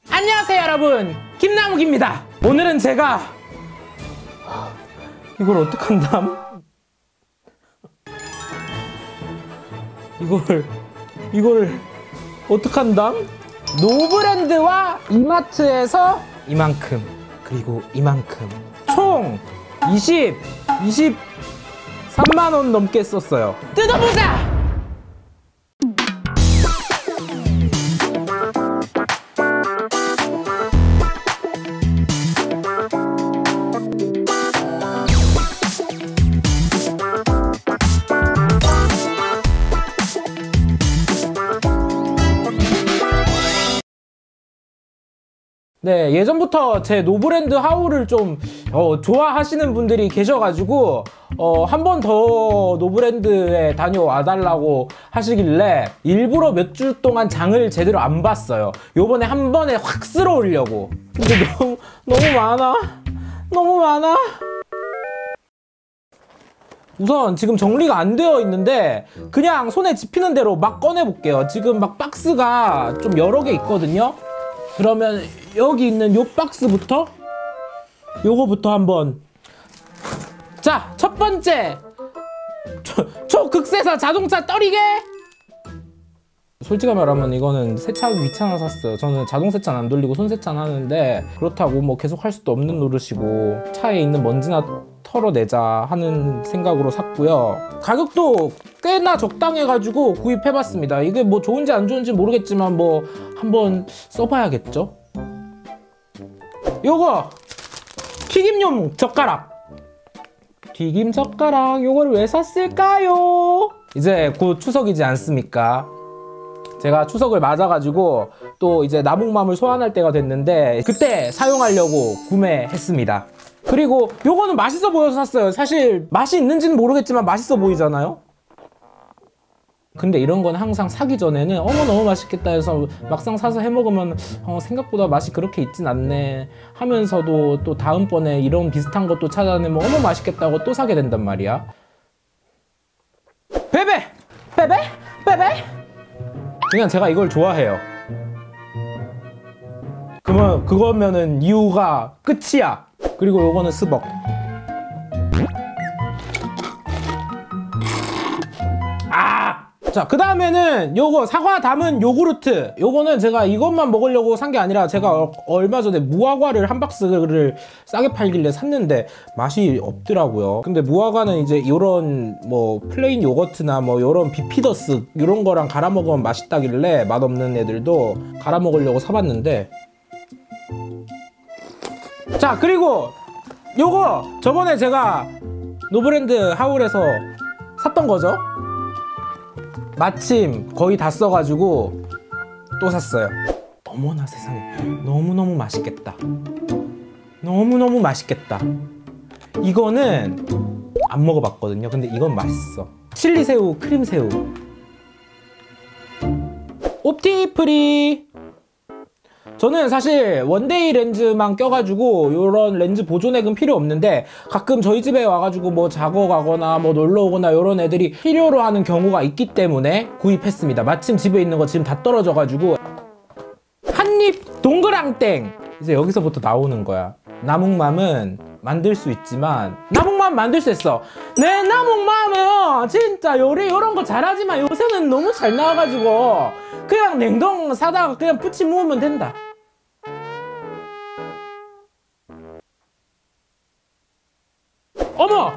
안녕하세요 여러분, 김나묵입니다. 오늘은 제가 이걸 어떡한담? 이걸 어떡한담? 노브랜드와 이마트에서 이만큼, 그리고 이만큼 총 23만원 넘게 썼어요. 뜯어보자! 네, 예전부터 제 노브랜드 하울을 좀 좋아하시는 분들이 계셔가지고 한 번 더 노브랜드에 다녀와 달라고 하시길래 일부러 몇 주 동안 장을 제대로 안 봤어요. 요번에 한 번에 확 쓸어올려고. 근데 너무 많아. 우선 지금 정리가 안 되어 있는데 그냥 손에 집히는 대로 막 꺼내 볼게요. 지금 막 박스가 좀 여러 개 있거든요. 그러면 여기 있는 요 박스부터 요거부터 한번. 자, 첫 번째 초극세사 자동차 떨이게. 솔직히 말하면 이거는 세차하기 귀찮아서 샀어요. 저는 자동 세차는 안 돌리고 손 세차는 하는데 그렇다고 뭐 계속 할 수도 없는 노릇이고 차에 있는 먼지나 털어내자 하는 생각으로 샀고요. 가격도 꽤나 적당해가지고 구입해봤습니다. 이게 뭐 좋은지 안 좋은지 모르겠지만 뭐 한번 써봐야겠죠? 요거 튀김용 젓가락. 튀김 젓가락 요거를 왜 샀을까요? 이제 곧 추석이지 않습니까? 제가 추석을 맞아가지고 또 이제 나묵맘을 소환할 때가 됐는데 그때 사용하려고 구매했습니다. 그리고 요거는 맛있어 보여서 샀어요. 사실 맛이 있는지는 모르겠지만 맛있어 보이잖아요? 근데 이런 건 항상 사기 전에는 어머 너무 맛있겠다 해서 막상 사서 해먹으면 생각보다 맛이 그렇게 있진 않네 하면서도 또 다음번에 이런 비슷한 것도 찾아내면 어머 맛있겠다고 또 사게 된단 말이야. 베베! 그냥 제가 이걸 좋아해요. 그러면 그거면은 이유가 끝이야. 그리고 요거는 스벅. 자, 그 다음에는 요거 사과 담은 요구르트. 요거는 제가 이것만 먹으려고 산 게 아니라 제가 얼마 전에 무화과를 한 박스를 싸게 팔길래 샀는데 맛이 없더라고요. 근데 무화과는 이제 요런 뭐 플레인 요거트나 뭐 요런 비피더스 요런 거랑 갈아 먹으면 맛있다길래 맛없는 애들도 갈아 먹으려고 사봤는데. 자, 그리고 요거 저번에 제가 노브랜드 하울에서 샀던 거죠. 마침 거의 다 써가지고 또 샀어요. 어머나 세상에, 너무너무 맛있겠다. 너무너무 맛있겠다. 이거는 안 먹어봤거든요. 근데 이건 맛있어. 칠리새우, 크림새우. 옵티프리. 저는 사실 원데이 렌즈만 껴가지고 요런 렌즈 보존액은 필요 없는데 가끔 저희 집에 와가지고 뭐 자고 가거나 뭐 놀러 오거나 요런 애들이 필요로 하는 경우가 있기 때문에 구입했습니다. 마침 집에 있는 거 지금 다 떨어져가지고. 한입 동그랑땡. 이제 여기서부터 나오는 거야. 나묵맘은 만들 수 있지만 나묵맘 만들 수 있어. 내 나묵맘은 진짜 요리 요런 거 잘하지만 요새는 너무 잘 나와가지고 그냥 냉동 사다가 그냥 부치 모으면 된다. 어머!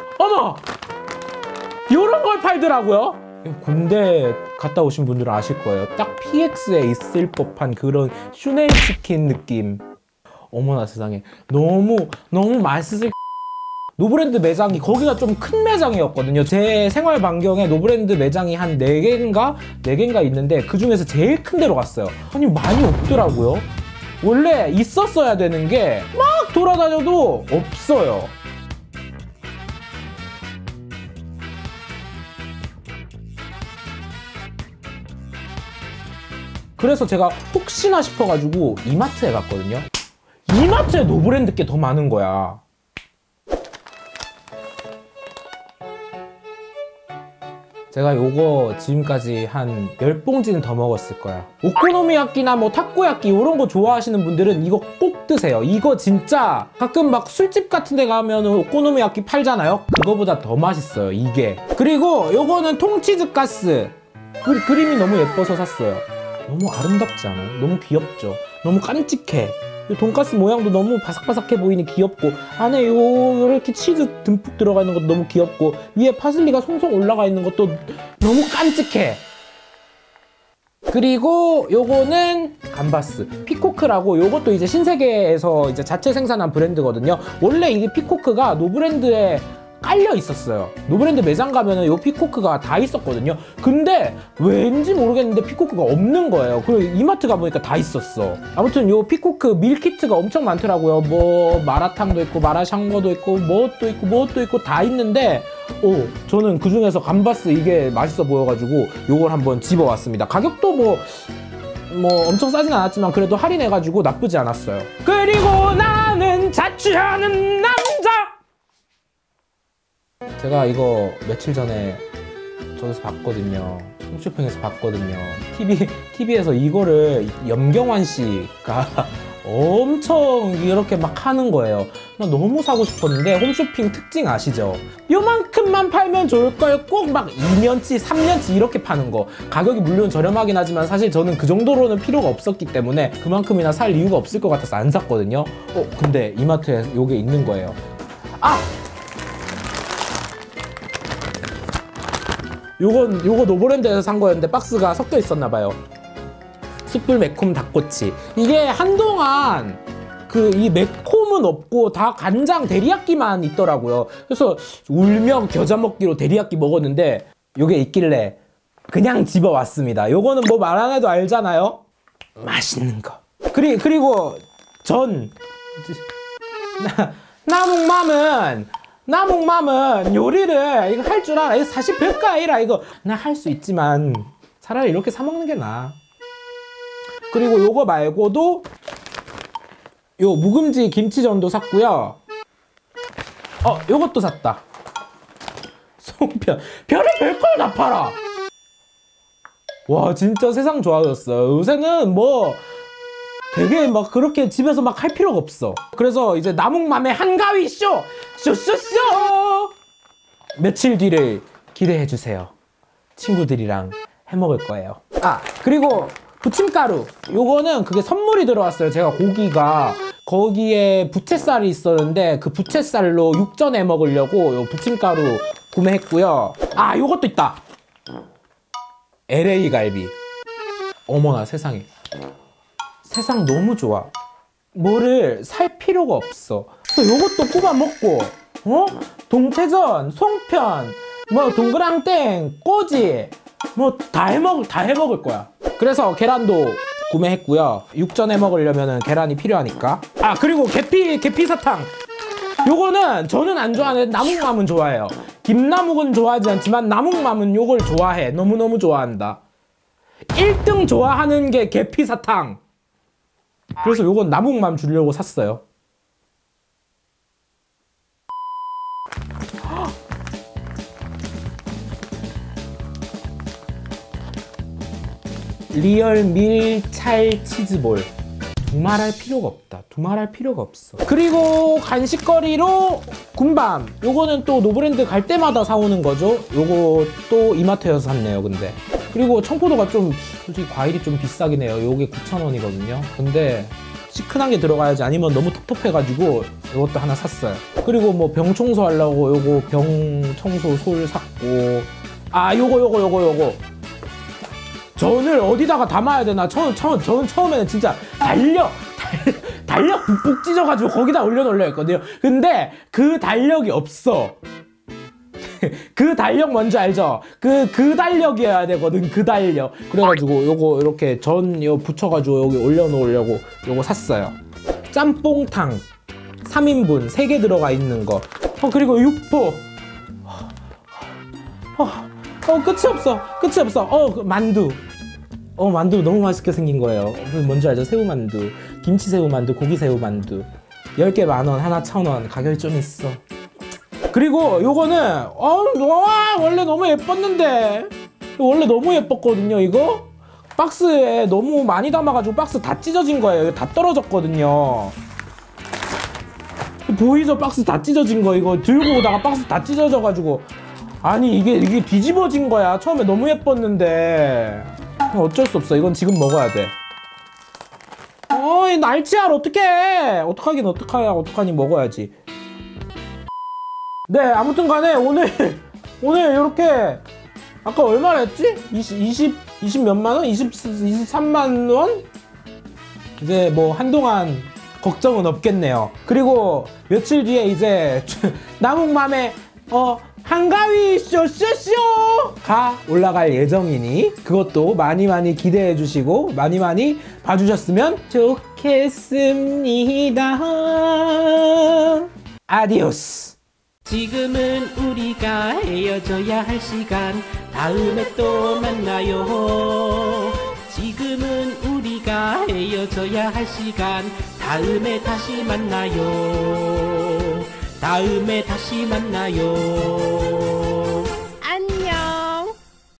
요런 걸 팔더라고요. 군대 갔다 오신 분들은 아실 거예요. 딱 PX에 있을 법한 그런 슈네일치킨 느낌. 어머나 세상에, 너무 맛있을. 노브랜드 매장이 거기가 좀 큰 매장이었거든요. 제 생활 반경에 노브랜드 매장이 한 4개인가 있는데 그 중에서 제일 큰 데로 갔어요. 아니 많이 없더라고요. 원래 있었어야 되는 게 막 돌아다녀도 없어요. 그래서 제가 혹시나 싶어가지고 이마트에 갔거든요. 이마트에 노브랜드 게 더 많은 거야. 제가 요거 지금까지 한 10봉지는 더 먹었을 거야. 오코노미야끼나 뭐 타코야끼 이런 거 좋아하시는 분들은 이거 꼭 드세요. 이거 진짜 가끔 막 술집 같은 데 가면 오코노미야끼 팔잖아요. 그거보다 더 맛있어요, 이게. 그리고 요거는 통치즈 가스. 그림이 너무 예뻐서 샀어요. 너무 아름답지 않아요? 너무 귀엽죠? 너무 깜찍해. 이 돈가스 모양도 너무 바삭바삭해 보이니 귀엽고, 안에 이렇게 치즈 듬뿍 들어가 있는 것도 너무 귀엽고, 위에 파슬리가 송송 올라가 있는 것도 너무 깜찍해. 그리고 요거는 감바스 피코크라고, 요것도 이제 신세계에서 이제 자체 생산한 브랜드거든요. 원래 이게 피코크가 노브랜드에 깔려 있었어요. 노브랜드 매장 가면은 요 피코크가 다 있었거든요. 근데 왠지 모르겠는데 피코크가 없는 거예요. 그리고 이마트 가보니까 다 있었어. 아무튼 요 피코크 밀키트가 엄청 많더라고요. 뭐 마라탕도 있고 마라샹궈도 있고 뭣도 있고 다 있는데, 저는 그 중에서 감바스 이게 맛있어 보여가지고 요걸 한번 집어왔습니다. 가격도 뭐 엄청 싸진 않았지만 그래도 할인해가지고 나쁘지 않았어요. 그리고 나는 자취하는 남자! 제가 이거 며칠 전에 저기서 봤거든요. 홈쇼핑에서 봤거든요. TV에서 이거를 염경환 씨가 엄청 이렇게 막 하는 거예요. 나 너무 사고 싶었는데, 홈쇼핑 특징 아시죠? 요만큼만 팔면 좋을걸, 꼭 막 2년치, 3년치 이렇게 파는 거. 가격이 물론 저렴하긴 하지만 사실 저는 그 정도로는 필요가 없었기 때문에 그만큼이나 살 이유가 없을 것 같아서 안 샀거든요. 근데 이마트에 요게 있는 거예요. 요거 노브랜드에서 산 거였는데 박스가 섞여 있었나 봐요. 숯불 매콤 닭꼬치. 이게 한동안 이 매콤은 없고 다 간장 데리야끼만 있더라고요. 그래서 울며 겨자 먹기로 데리야끼 먹었는데 요게 있길래 그냥 집어왔습니다. 요거는 뭐 말 안 해도 알잖아요. 맛있는 거. 그리고 전 나묵맘은 요리를 이거 할 줄 알아. 이거 사실 별거 아니라 이거 나 할 수 있지만 차라리 이렇게 사 먹는 게 나아. 그리고 요거 말고도 요 묵은지 김치전도 샀고요. 요것도 샀다. 송편. 별의 별걸 다 팔아. 와, 진짜 세상 좋아졌어요. 요새는 뭐 되게 막 그렇게 집에서 막 할 필요가 없어. 그래서 이제 나묵맘의 한가위 쇼쇼쇼 며칠 뒤를 기대해 주세요. 친구들이랑 해 먹을 거예요. 그리고 부침가루. 요거는 그게 선물이 들어왔어요. 제가 고기가 거기에 부채살이 있었는데 그 부채살로 육전 해 먹으려고 요 부침가루 구매했고요. 요것도 있다. LA 갈비. 어머나 세상에. 세상 너무 좋아. 뭐를 살 필요가 없어. 요것도 뽑아 먹고, 동태전, 송편, 뭐 동그랑땡, 꼬지, 뭐 다 해 먹을 거야. 그래서 계란도 구매했고요. 육전 해 먹으려면 계란이 필요하니까. 그리고 계피 사탕. 요거는 저는 안 좋아하는데 나묵맘은 좋아해요. 김나묵은 좋아하지 않지만 나묵맘은 요걸 좋아해. 너무너무 좋아한다. 1등 좋아하는 게 계피 사탕. 그래서 요건 나묵맘 주려고 샀어요. 리얼 밀찰 치즈볼. 두말할 필요가 없다. 두말할 필요가 없어. 그리고 간식거리로 군밤. 요거는 또 노브랜드 갈 때마다 사오는 거죠. 요것도 이마트에서 샀네요. 근데 그리고 청포도가 좀 솔직히 과일이 좀 비싸긴 해요. 요게 9,000원이거든요 근데 시큰한 게 들어가야지, 아니면 너무 텁텁해가지고 요것도 하나 샀어요. 그리고 뭐 병 청소하려고 요거 병 청소 솔 샀고. 요거 전을 어디다가 담아야 되나. 저는 처음에는 진짜 달력 북북 찢어가지고 거기다 올려놓으려 했거든요. 근데 그 달력이 없어. 그 달력 뭔지 알죠? 그 달력이어야 되거든. 그 달력. 그래가지고 요거 이렇게 전 붙여가지고 여기 올려놓으려고 요거 샀어요. 짬뽕탕 3인분 3개 들어가 있는 거. 그리고 육포. 끝이 없어. 만두. 만두 너무 맛있게 생긴 거예요. 뭔지 알죠? 새우만두, 김치새우만두, 고기새우만두. 10개 10,000원, 하나 1,000원. 가격이 좀 있어. 그리고 요거는 와 원래 너무 예뻤는데 원래 너무 예뻤거든요. 이거 박스에 너무 많이 담아가지고 박스 다 찢어진 거예요. 다 떨어졌거든요. 보이죠? 박스 다 찢어진 거. 이거 들고 오다가 박스 다 찢어져가지고 아니 이게 뒤집어진 거야. 처음에 너무 예뻤는데 어쩔 수 없어. 이건 지금 먹어야 돼. 이 날치알 어떡해. 어떡하니 먹어야지. 네 아무튼 간에 오늘 이렇게 아까 얼마나 했지? 20 몇만 원? 23만 원? 이제 뭐 한동안 걱정은 없겠네요. 그리고 며칠 뒤에 이제 나무맘에 한가위 쇼쇼쇼가 올라갈 예정이니 그것도 많이 기대해 주시고 많이 봐주셨으면 좋겠습니다. 아디오스. 지금은 우리가 헤어져야 할 시간 다음에 또 만나요. 지금은 우리가 헤어져야 할 시간 다음에 다시 만나요. 다음에 다시 만나요.